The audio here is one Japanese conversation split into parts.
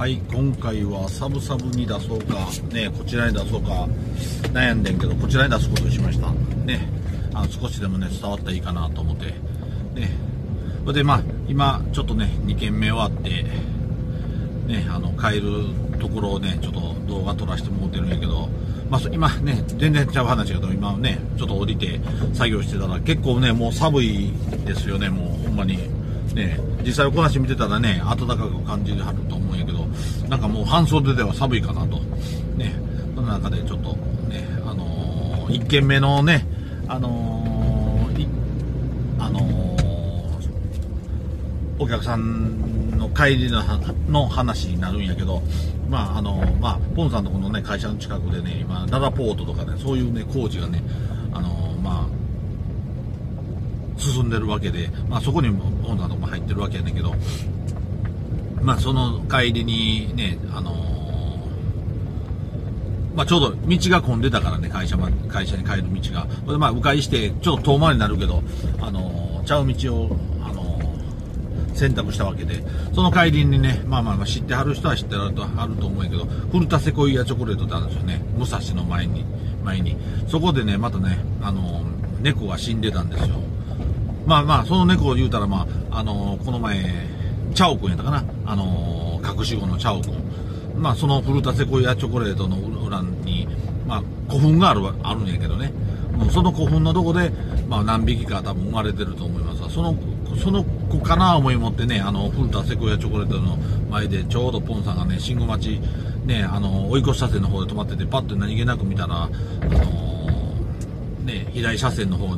はい、今回はサブサブに出そうか、ね、こちらに出そうか悩んでんけど、こちらに出すことにしました。ね、少しでもね、伝わったらいいかなと思って。ね、それで今、ちょっとね、2軒目終わって、ね、帰るところをね、ちょっと動画撮らせてもらってるんやけど、今ね、全然ちゃう話だけど、今ね、ちょっと降りて作業してたら、結構ね、もう寒いですよね、もうほんまに。ね、実際おこなし見てたらね、暖かく感じると思うんやけど、なんかもう半袖では寒いかなと。ね、その中でちょっとね、1軒目のね、お客さんの帰りの話になるんやけど、ポンさんのこのね、会社の近くでね、今、ララポートとかね、そういうね、工事がね、進んでるわけで、そこにもポンさんとかも入ってるわけやねんけど、その帰りにね、ちょうど道が混んでたからね、会社に帰る道が。迂回して、ちょっと遠回りになるけど、ちゃう道を、選択したわけで、その帰りにね、知ってはる人は知ってはると思うんやけど、古田セコイアチョコレートってあるんですよね。武蔵の前に。そこでね、またね、猫が死んでたんですよ。その猫を言うたら、この前、チャオくんやったかな。隠し子のチャオくん。その古田セコイアチョコレートの裏に、古墳があるんやけどね。もうその古墳のとこで、何匹か多分生まれてると思いますが、その子かな思い持ってね、古田セコイアチョコレートの前で、ちょうどポンさんがね、信号待ち、ね、追い越し車線の方で止まってて、パッと何気なく見たら、左車線の方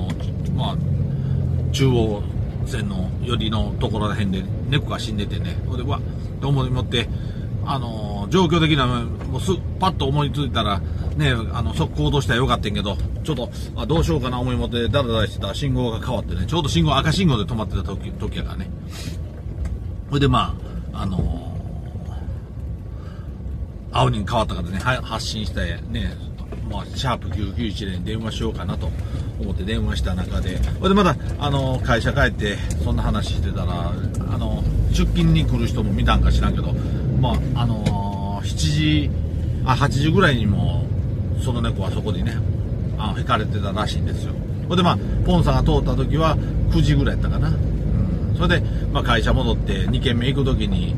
中央線の寄りのところら辺で猫が死んでてね、それでと思って状況的なもうパッと思いついたらね、速攻動したらよかったんけど、ちょっとどうしようかな思い持ってダラダラしてたら信号が変わってね、ちょうど赤信号で止まってた時やからね、それで青に変わったからね、発進してね、シャープ991に電話しようかなと思って電話した中で、それでまだ会社帰ってそんな話してたら、出勤に来る人も見たんか知らんけど、8時ぐらいにもその猫はそこにね、引かれてたらしいんですよ。それでポンさんが通った時は9時ぐらいやったかな。それで会社戻って2軒目行く時に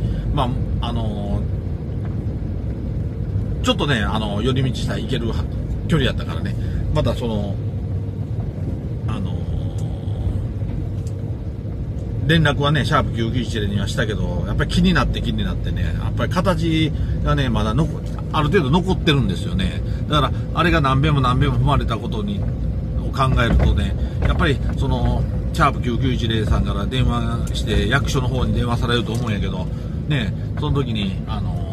ちょっとね、寄り道したら行ける距離やったからね、また連絡はね、シャープ991にはしたけど、やっぱり気になってね、やっぱり形がね、まだある程度残ってるんですよね。だから、あれが何遍も踏まれたことを考えるとね、やっぱりシャープ9910さんから電話して、役所の方に電話されると思うんやけど、ね、その時に、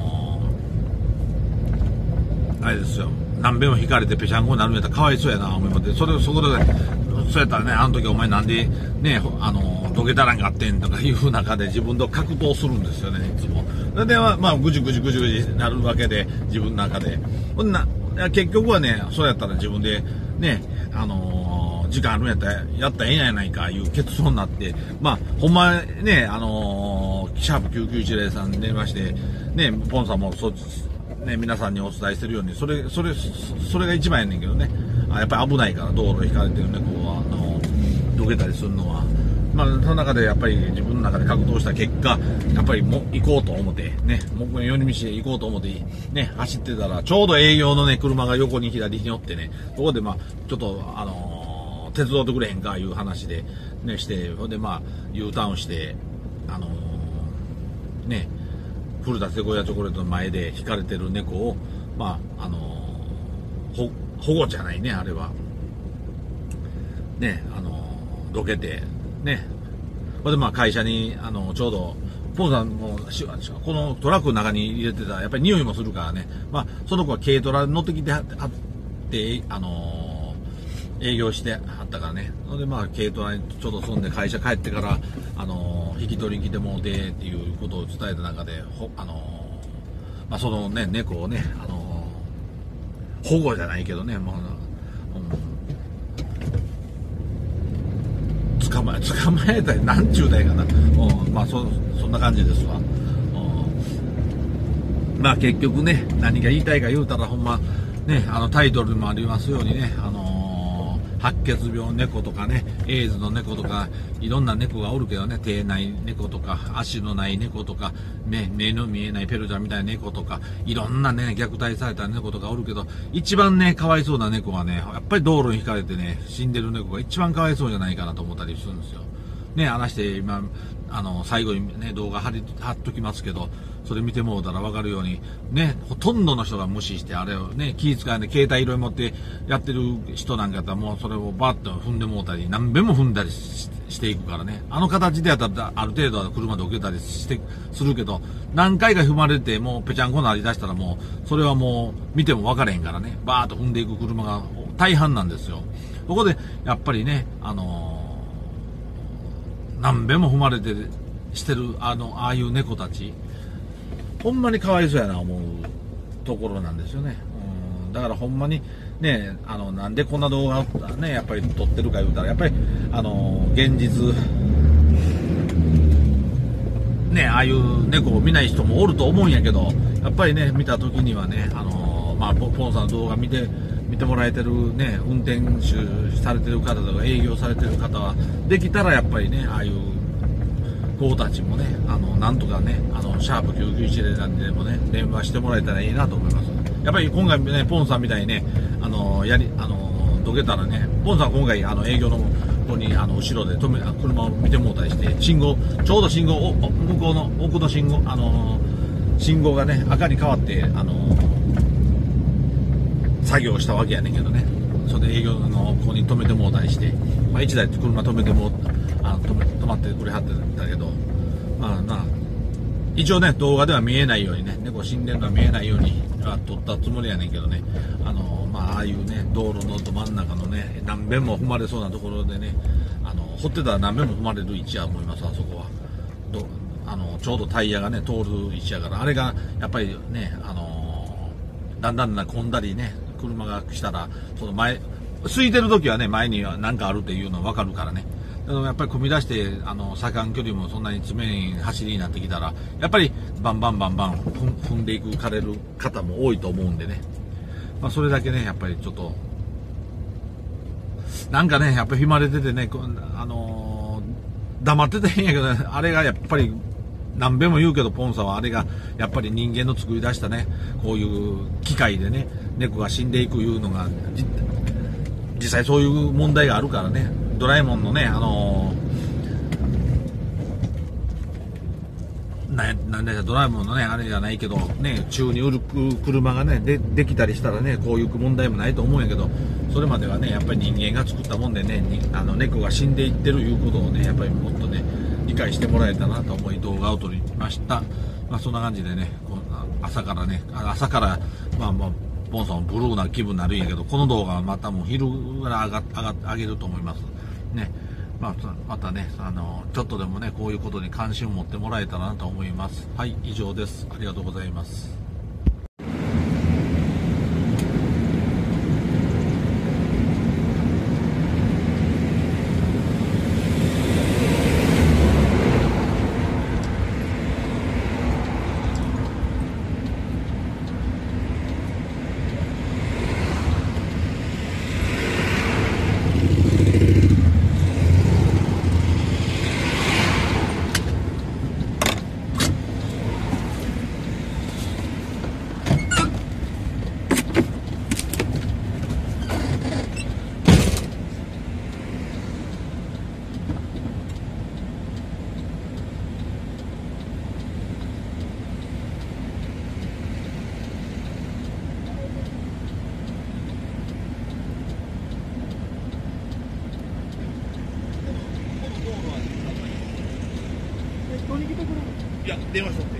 あれですよ、何遍も引かれてぺしゃんこになるんやったらかわいそうやな思いまって、そこでそうやったらね、あの時お前なんでね、どけたらんかってんとかいう中で自分と格闘するんですよね、いつも。それでぐじぐじなるわけで、自分の中で。結局はね、そうやったら自分でね、時間あるんやったらやったらええんやないかいう結論になって、ほんまね、シャープ9910さんに電話して、ね、ポンさんもね、皆さんにお伝えしてるように、それが一番やねんけどね。やっぱり危ないから、道路引かれてる猫は、どけたりするのは。その中でやっぱり自分の中で格闘した結果、やっぱり行こうと思って、ね、寄り道で行こうと思って、ね、走ってたら、ちょうど営業のね、車が横に左に寄ってね、そこでちょっと、手伝ってくれへんか、いう話で、ね、して、それでU ターンして、ね、古田セコイアチョコレートの前で引かれてる猫を、保護じゃないね、あれは。ね、どけて、ね。それで会社に、ちょうど、ポンさんも、このトラックの中に入れてた、やっぱり匂いもするからね。その子は軽トラ乗ってきてはって、営業してはったからね。それで軽トラにちょうど住んで会社帰ってから、引き取りに来てもうてっていうことを伝えた中で、そのね、猫をね、保護じゃないけどね、捕まえたり、なんちゅうだいかな。そんな感じですわ。 まあ結局ね、何が言いたいか言うたらほんま、ね、タイトルにもありますようにね、白血病猫とかね、エイズの猫とか、いろんな猫がおるけどね、手ない猫とか、足のない猫とか、ね、目の見えないペルちゃんみたいな猫とか、いろんなね、虐待された猫とかおるけど、一番ね、かわいそうな猫はね、やっぱり道路に引かれてね、死んでる猫が一番かわいそうじゃないかなと思ったりするんですよ。ね、話して今、最後にね、動画貼っときますけど、それ見てもうたら分かるように、ね、ほとんどの人が無視して、あれをね、気遣いで携帯色々持ってやってる人なんかやったらもうそれをバッと踏んでもうたり、何遍も踏んだりしていくからね。あの形でやったらある程度は車で置けたりするけど、何回か踏まれてもうぺちゃんこになりだしたらもう、それはもう見ても分かれへんからね、バーッと踏んでいく車が大半なんですよ。そこで、やっぱりね、何遍も踏まれてしてるああいう猫たちほんまにかわいそうやな思うところなんですよね。だからほんまにね、なんでこんな動画をねやっぱり撮ってるか言うたらやっぱり現実ね、ああいう猫を見ない人もおると思うんやけど、やっぱりね見た時にはねまあポンさんの動画見てもらえてるね、運転手されてる方とか営業されてる方はできたらやっぱりね、ああいう子たちもね、なんとかね、シャープ991でなんでもね、電話してもらえたらいいなと思います。やっぱり今回ね、ポンさんみたいにね、どけたらね、ポンさん今回営業の子に後ろで車を見てもらったりして、ちょうど信号、向こうの奥の信号、信号がね、赤に変わって、作業したわけやねんけどね、それで営業の子に止めてもらったりして、まあ、1台車止めても止まってくれはってたけど、まあ一応ね動画では見えないようにね、猫死んでるのは見えないように撮ったつもりやねんけどね、ああいうね道路のど真ん中のね何遍も踏まれそうなところでね、掘ってたら何遍も踏まれる位置や思います。あそこはちょうどタイヤがね通る位置やから、あれがやっぱりねだんだん混んだりね、車が来たらその前空いてる時はね前には何かあるっていうの分かるからね。やっぱり混み出して車間距離もそんなに詰めに走りになってきたらやっぱりバンバン踏んでいかれる方も多いと思うんでね、まあ、それだけねやっぱりちょっとなんかねやっぱり踏まれててね、黙っててへんやけどね、あれがやっぱり何べも言うけどポンさんはあれがやっぱり人間の作り出したねこういう機械でね猫が死んでいくいうのが実際そういう問題があるからね。ドラえもんのねなんでドラえもんのねあれじゃないけどね、宙に売る車がねできたりしたらねこういう問題もないと思うんやけど、それまではねやっぱり人間が作ったもんでね猫が死んでいってるいうことをねやっぱりもっとね理解してもらえたなと思い動画を撮りました。まあそんな感じでね朝からまあポンさんブルーな気分になるんやけど、この動画はまたもう昼から上げると思いますね。またねちょっとでもねこういうことに関心を持ってもらえたらなと思います。はい、以上です。ありがとうございます。いや、電話しとって。